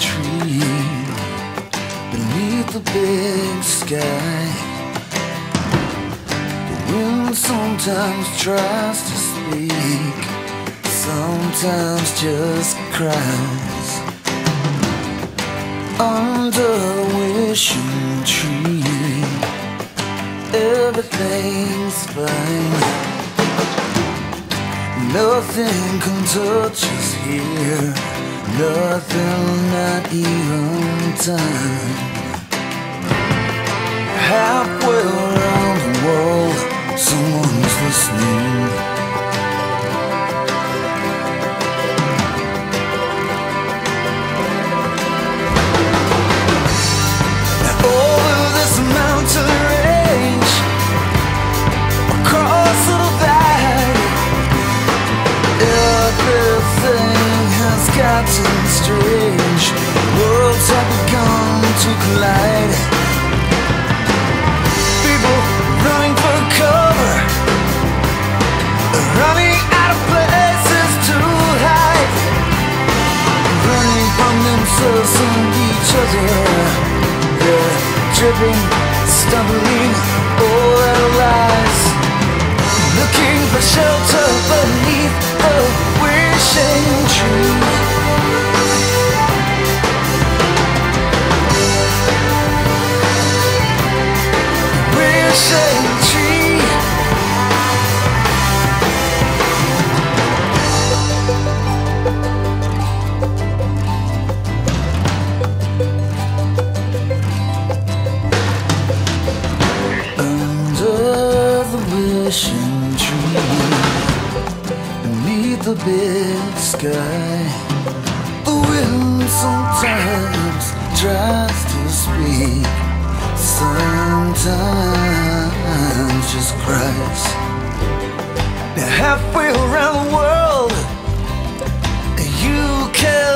tree beneath the big sky. The wind sometimes tries to speak, sometimes just cries. Under a wishing tree, everything's fine. Nothing can touch us here, nothing, not even time. Halfway around the world, someone's listening. Over this mountain range, across the valley, everything has gotten strange. Worlds have begun to collide. People running for cover, running out of places to hide, running from themselves and each other. They're tripping, stumbling, all their lies, looking for shelter beneath the wishing tree. Wishing tree. Under the wishing tree, beneath the big sky, the wind sometimes tries to speak, sometimes just cries. Now halfway around the world, you can